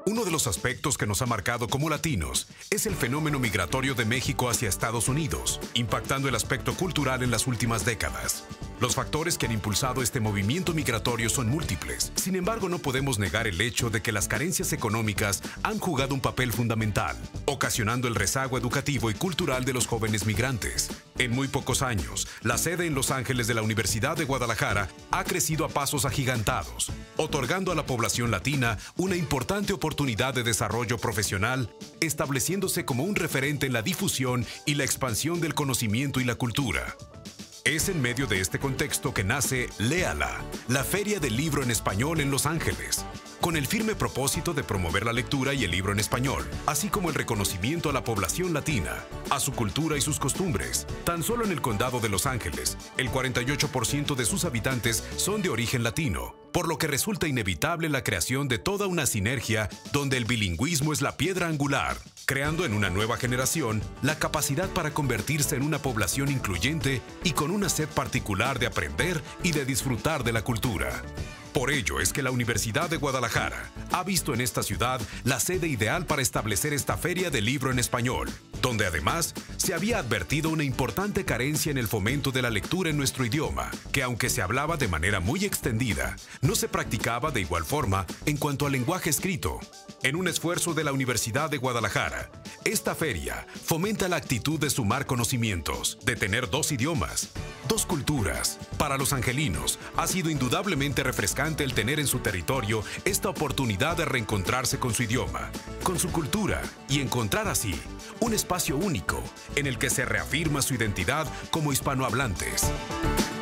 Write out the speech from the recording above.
Uno de los aspectos que nos ha marcado como latinos es el fenómeno migratorio de México hacia Estados Unidos, impactando el aspecto cultural en las últimas décadas. Los factores que han impulsado este movimiento migratorio son múltiples. Sin embargo, no podemos negar el hecho de que las carencias económicas han jugado un papel fundamental, ocasionando el rezago educativo y cultural de los jóvenes migrantes. En muy pocos años, la sede en Los Ángeles de la Universidad de Guadalajara ha crecido a pasos agigantados, otorgando a la población latina una importante oportunidad de desarrollo profesional, estableciéndose como un referente en la difusión y la expansión del conocimiento y la cultura. Es en medio de este contexto que nace Léala, la Feria del Libro en Español en Los Ángeles, con el firme propósito de promover la lectura y el libro en español, así como el reconocimiento a la población latina, a su cultura y sus costumbres. Tan solo en el condado de Los Ángeles, el 48% de sus habitantes son de origen latino, por lo que resulta inevitable la creación de toda una sinergia donde el bilingüismo es la piedra angular, creando en una nueva generación la capacidad para convertirse en una población incluyente y con una sed particular de aprender y de disfrutar de la cultura. Por ello es que la Universidad de Guadalajara ha visto en esta ciudad la sede ideal para establecer esta Feria del Libro en Español, donde además se había advertido una importante carencia en el fomento de la lectura en nuestro idioma, que aunque se hablaba de manera muy extendida, no se practicaba de igual forma en cuanto al lenguaje escrito. En un esfuerzo de la Universidad de Guadalajara, esta feria fomenta la actitud de sumar conocimientos, de tener dos idiomas, dos culturas. Para los angelinos, ha sido indudablemente refrescante el tener en su territorio esta oportunidad de reencontrarse con su idioma, con su cultura y encontrar así un espacio único en el que se reafirma su identidad como hispanohablantes.